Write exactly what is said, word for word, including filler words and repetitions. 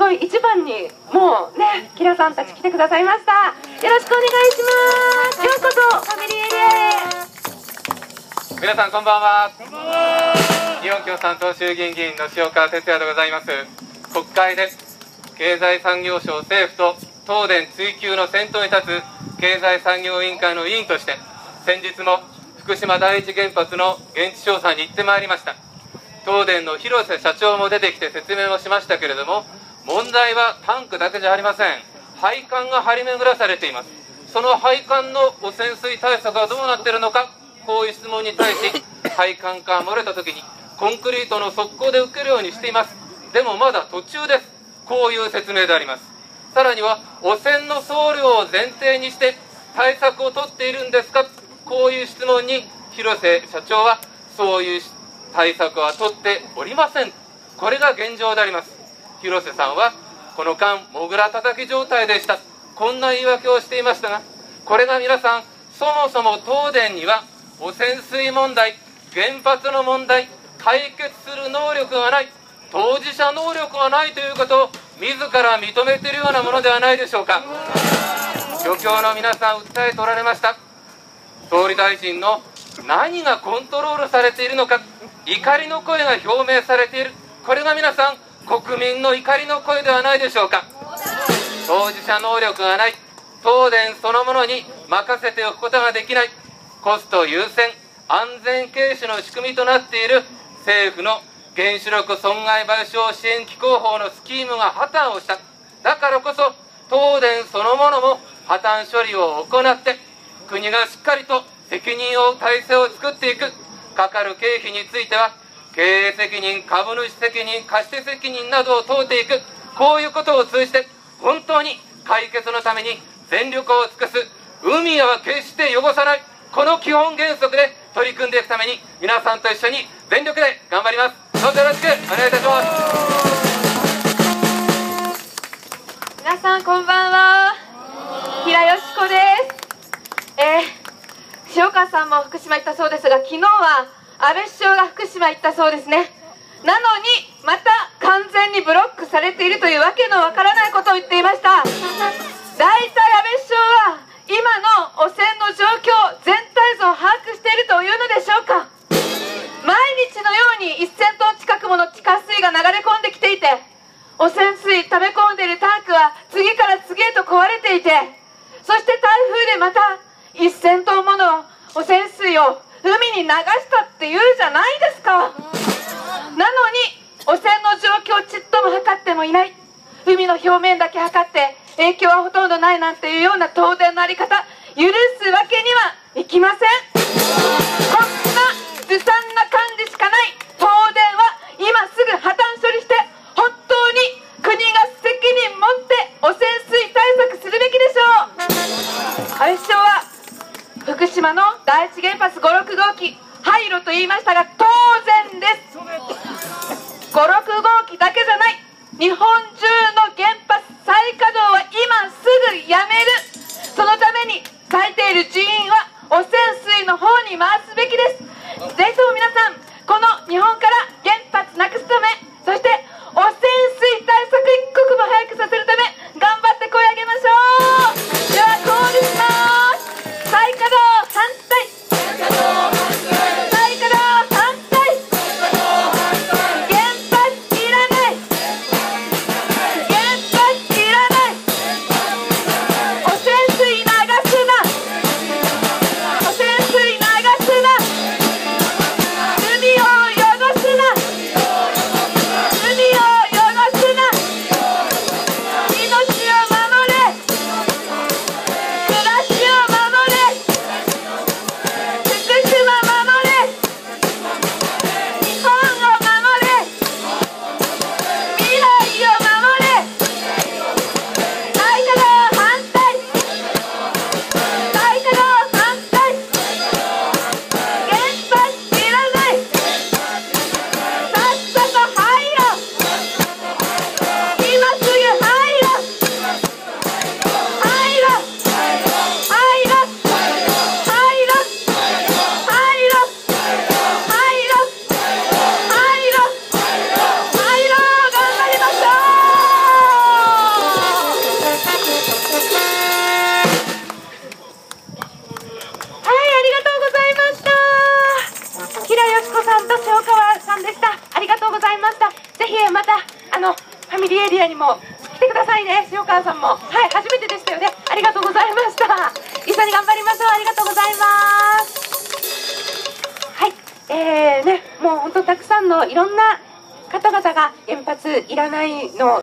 ごい一番にもうねキラさんたち来てくださいました。よろしくお願いします。ようこそファミリーエリアへ。 皆さんこんばんは。日本共産党衆議院議員の塩川哲也でございます。国会で経済産業省、政府と東電追及の先頭に立つ経済産業委員会の委員として、先日も福島第一原発の現地調査に行ってまいりました。東電の広瀬社長も出てきて説明をしましたけれども、問題はタンクだけじゃありません。配管が張り巡らされています。その配管の汚染水対策はどうなっているのか、こういう質問に対し、配管から漏れた時にコンクリートの側溝で受けるようにしています。でもまだ途中です。こういう説明であります。さらには汚染の総量を前提にして対策を取っているんですか、こういう質問に広瀬社長はそういう対策は取っておりません。これが現状であります。広瀬さんはこの間もぐら叩き状態でした、こんな言い訳をしていましたが、これが皆さん、そもそも東電には汚染水問題、原発の問題、解決する能力がない、当事者能力がないということを自ら認めているようなものではないでしょうか。漁協の皆さん訴えておられました。総理大臣の何がコントロールされているのか、怒りの声が表明されている、これが皆さん国民の怒りの声ではないでしょうか。当事者能力がない、東電そのものに任せておくことができない、コスト優先安全軽視の仕組みとなっている政府の原子力損害賠償支援機構法のスキームが破綻をした。だからこそ東電そのものも破綻処理を行って、国がしっかりと責任を体制を作っていく。かかる経費については経営責任、株主責任、貸し手責任などを問うていく。こういうことを通じて本当に解決のために全力を尽くす。海は決して汚さない、この基本原則で取り組んでいくために皆さんと一緒に全力で頑張ります。どうぞよろしくお願いいたします。 皆さんこんばんは、平よしこです。えー、塩川さんも福島行ったそうですが、昨日は安倍首相が福島行ったそうですね。なのにまた完全にブロックされているというわけのわからないことを言っていました。大体安倍首相は今の汚染の状況、全体像を把握しているというのでしょうか。毎日のようにせんトン近くもの地下水が流れ込んできていて、汚染水溜め込んでいるタンクは次から次へと壊れていて、そして台風でまたせんトンもの汚染水を海に流したっていうじゃないですか。なのに汚染の状況をちっとも測ってもいない、海の表面だけ測って影響はほとんどないなんていうような東電の在り方、許すわけにはいきません。こんなずさんな管理しかない東電は今すぐ破綻処理して、本当に国が責任持って汚染水対策するべきでしょう。安倍首相は福島の第一原発ご、ろく号機廃炉と言いましたが、当然です。ご、ろく号機だけじゃない、日本中の原発再稼働は今すぐやめる。そのために割いている人員は汚染水の方に回すべきです。ぜひとも皆さん、この日本から原発なくすため、そして汚染水対策一刻も早くさせるため頑張って声を上げましょう。ではコールします。再稼働反対、再稼働反対、原発いらない、原発いらない、汚染水流すな、汚染水流すな。 リエリアにも来てくださいね。塩川さんも、はい、初めてでしたよね。ありがとうございました。一緒に頑張りましょう。ありがとうございます。はい、えーね、もう本当たくさんのいろんな方々が原発いらないの